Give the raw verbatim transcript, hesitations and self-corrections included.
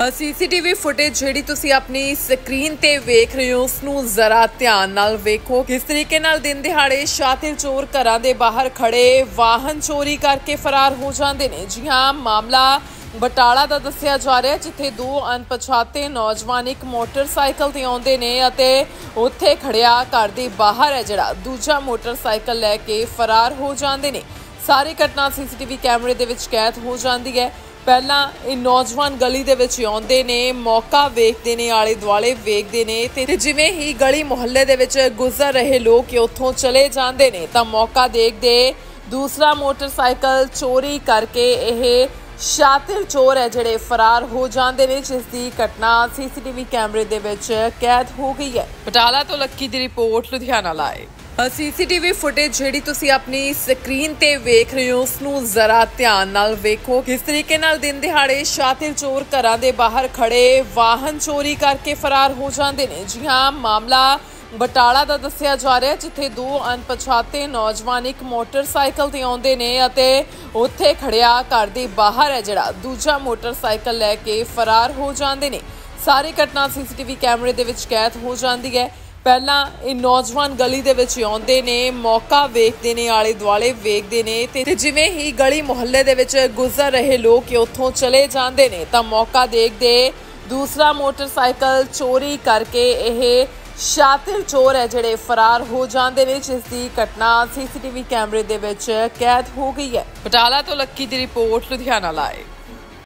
CCTV footage ਜਿਹੜੀ ਤੁਸੀਂ ਆਪਣੀ ਸਕਰੀਨ ਤੇ ਵੇਖ ਰਹੇ ਹੋ ਉਸ ਨੂੰ ਜ਼ਰਾ ਧਿਆਨ ਨਾਲ ਵੇਖੋ। ਕਿਸ ਤਰੀਕੇ ਨਾਲ ਦਿਨ ਦਿਹਾੜੇ ਸ਼ਾਤਿਰ ਚੋਰ ਘਰਾਂ ਦੇ ਬਾਹਰ ਖੜੇ ਵਾਹਨ ਚੋਰੀ ਕਰਕੇ ਫਰਾਰ ਹੋ ਜਾਂਦੇ ਨੇ। ਜੀ ਹਾਂ, ਮਾਮਲਾ ਬਟਾਲਾ ਦਾ ਦੱਸਿਆ ਜਾ ਰਿਹਾ, ਜਿੱਥੇ ਦੋ ਅਣਪਛਾਤੇ ਨੌਜਵਾਨ ਇੱਕ ਮੋਟਰਸਾਈਕਲ ਤੇ ਆਉਂਦੇ ਨੇ ਅਤੇ ਉੱਥੇ ਖੜਿਆ ਘਰ ਦੇ ਬਾਹਰ ਹੈ ਜਿਹੜਾ ਦੂਜਾ ਮੋਟਰਸਾਈਕਲ ਲੈ ਕੇ ਫਰਾਰ ਹੋ ਜਾਂਦੇ ਨੇ। ਸਾਰੀ ਘਟਨਾ ਸੀਸੀਟੀਵੀ ਕੈਮਰੇ ਦੇ ਵਿੱਚ ਕੈਦ ਹੋ ਜਾਂਦੀ ਹੈ। ਪਹਿਲਾਂ ਇਹ ਨੌਜਵਾਨ ਗਲੀ ਦੇ ਵਿੱਚ ਆਉਂਦੇ ਨੇ, ਮੌਕਾ ਵੇਖਦੇ ਨੇ, ਆਲੇ ਦੁਆਲੇ ਵੇਖਦੇ ਨੇ ਤੇ ਜਿਵੇਂ ਹੀ ਗਲੀ ਮੁਹੱਲੇ ਦੇ ਵਿੱਚ ਗੁਜ਼ਰ ਰਹੇ ਲੋਕ ਉੱਥੋਂ ਚਲੇ ਜਾਂਦੇ ਨੇ ਤਾਂ ਮੌਕਾ ਦੇਖਦੇ ਦੂਸਰਾ ਮੋਟਰਸਾਈਕਲ ਚੋਰੀ ਕਰਕੇ ਇਹ ਸ਼ਾਤਿਰ ਚੋਰ ਹੈ ਜਿਹੜੇ ਫਰਾਰ ਹੋ ਜਾਂਦੇ ਨੇ, ਜਿਸ ਦੀ ਘਟਨਾ ਸੀਸੀਟੀਵੀ ਕੈਮਰੇ ਦੇ ਵਿੱਚ ਕੈਦ ਹੋ ਗਈ ਹੈ। ਬਟਾਲਾ ਤੋਂ ਲੱਕੀ ਦੀ report, Ludhiana live. CCTV footage ਜਿਹੜੀ ਤੁਸੀਂ ਆਪਣੀ ਸਕਰੀਨ ਤੇ ਵੇਖ ਰਹੇ ਹੋ ਉਸ ਨੂੰ ਜ਼ਰਾ ਧਿਆਨ ਨਾਲ ਵੇਖੋ। ਕਿਸ ਤਰੀਕੇ ਨਾਲ ਦਿਨ ਦਿਹਾੜੇ ਸ਼ਾਤਿਰ ਚੋਰ ਘਰਾਂ ਦੇ ਬਾਹਰ ਖੜੇ ਵਾਹਨ ਚੋਰੀ ਕਰਕੇ ਫਰਾਰ ਹੋ ਜਾਂਦੇ ਨੇ। ਜੀ ਹਾਂ, ਮਾਮਲਾ ਬਟਾਲਾ ਦਾ ਦੱਸਿਆ ਜਾ ਰਿਹਾ, ਜਿੱਥੇ ਦੋ ਅਣਪਛਾਤੇ ਨੌਜਵਾਨ ਇੱਕ ਮੋਟਰਸਾਈਕਲ ਤੇ ਆਉਂਦੇ ਨੇ ਅਤੇ ਉੱਥੇ ਖੜਿਆ ਘਰ ਦੇ ਬਾਹਰ ਹੈ ਜਿਹੜਾ ਦੂਜਾ ਮੋਟਰਸਾਈਕਲ ਲੈ ਕੇ ਫਰਾਰ ਹੋ ਜਾਂਦੇ ਨੇ। ਸਾਰੀ ਘਟਨਾ ਸੀਸੀਟੀਵੀ ਕੈਮਰੇ ਦੇ ਵਿੱਚ ਕੈਦ ਹੋ ਜਾਂਦੀ ਹੈ। ਪਹਿਲਾਂ ਇਹ ਨੌਜਵਾਨ ਗਲੀ ਦੇ ਵਿੱਚ ਆਉਂਦੇ ਨੇ, ਮੌਕਾ ਵੇਖਦੇ ਨੇ, ਆਲੇ ਦੁਆਲੇ ਵੇਖਦੇ ਨੇ ਤੇ ਜਿਵੇਂ ਹੀ ਗਲੀ ਮੁਹੱਲੇ ਦੇ ਵਿੱਚ ਗੁਜ਼ਰ ਰਹੇ ਲੋਕ ਉੱਥੋਂ ਚਲੇ ਜਾਂਦੇ ਨੇ ਤਾਂ ਮੌਕਾ ਦੇਖਦੇ ਦੂਸਰਾ ਮੋਟਰਸਾਈਕਲ ਚੋਰੀ ਕਰਕੇ ਇਹ ਸ਼ਾਤਿਰ ਚੋਰ ਹੈ ਜਿਹੜੇ ਫਰਾਰ ਹੋ ਜਾਂਦੇ ਨੇ, ਜਿਸ ਦੀ ਘਟਨਾ ਸੀਸੀਟੀਵੀ ਕੈਮਰੇ ਦੇ ਵਿੱਚ ਕੈਦ ਹੋ ਗਈ ਹੈ। ਬਟਾਲਾ ਤੋਂ ਲੱਕੀ ਦੀ ਰਿਪੋਰਟ, ਲੁਧਿਆਣਾ ਲਾਈਵ।